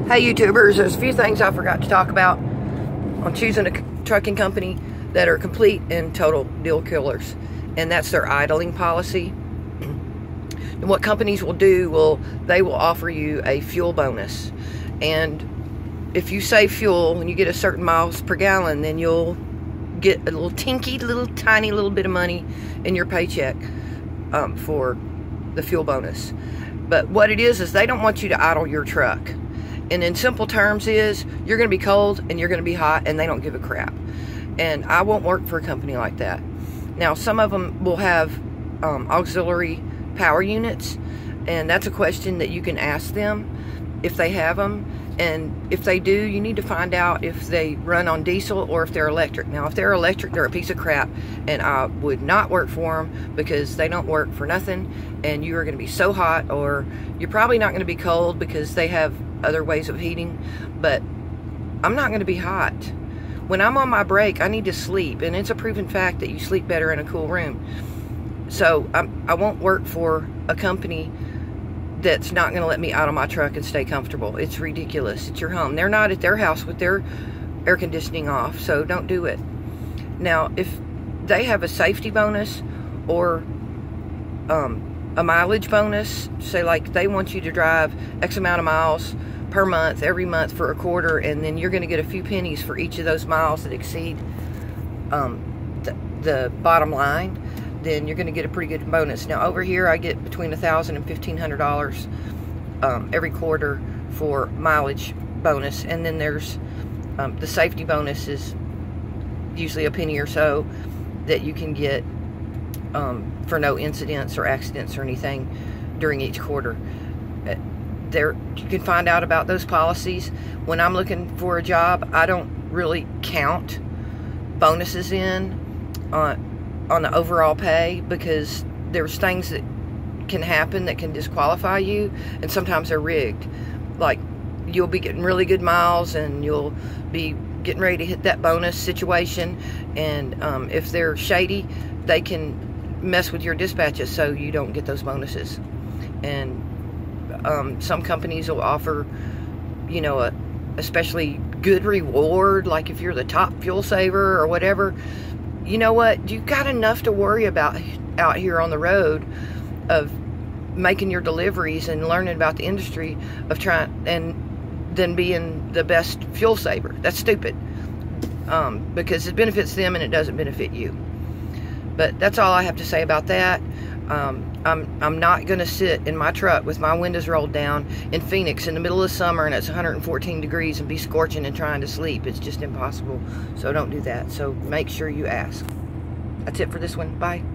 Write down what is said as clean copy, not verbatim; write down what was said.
Hey YouTubers, there's a few things I forgot to talk about on choosing a trucking company that are complete and total deal killers, and that's their idling policy. And what companies will do, they will offer you a fuel bonus, and if you save fuel and you get a certain miles per gallon, then you'll get a little tiny little bit of money in your paycheck for the fuel bonus. But what it is they don't want you to idle your truck. And in simple terms is, you're going to be cold and you're going to be hot, and they don't give a crap. And I won't work for a company like that. Now, some of them will have auxiliary power units, and that's a question that you can ask them if they have them. And if they do, you need to find out if they run on diesel or if they're electric. Now, if they're electric, they're a piece of crap, and I would not work for them because they don't work for nothing, and you are going to be so hot, or you're probably not going to be cold because they have other ways of heating, but I'm not going to be hot. When I'm on my break, I need to sleep, and it's a proven fact that you sleep better in a cool room. So I won't work for a company that's not going to let me out of my truck and stay comfortable. It's ridiculous. It's your home. They're not at their house with their air conditioning off, so don't do it. Now, if they have a safety bonus or a mileage bonus, say like they want you to drive X amount of miles per month, every month for a quarter, and then you're going to get a few pennies for each of those miles that exceed the bottom line, then you're going to get a pretty good bonus. Now, over here, I get between $1,000 and $1,500 every quarter for mileage bonus, and then there's the safety bonus is usually a penny or so that you can get for no incidents or accidents or anything during each quarter. You can find out about those policies. When I'm looking for a job, I don't really count bonuses in on the overall pay, because there's things that can happen that can disqualify you, and sometimes they're rigged. Like, you'll be getting really good miles and you'll be getting ready to hit that bonus situation, and if they're shady, they can mess with your dispatches so you don't get those bonuses. And some companies will offer, you know, a especially good reward, like if you're the top fuel saver or whatever. You know what? You got enough to worry about out here on the road of making your deliveries and learning about the industry of trying, and then being the best fuel saver. That's stupid, because it benefits them and it doesn't benefit you. But that's all I have to say about that. I'm not going to sit in my truck with my windows rolled down in Phoenix in the middle of summer and it's 114 degrees and be scorching and trying to sleep. It's just impossible. So don't do that. So make sure you ask. That's it for this one. Bye.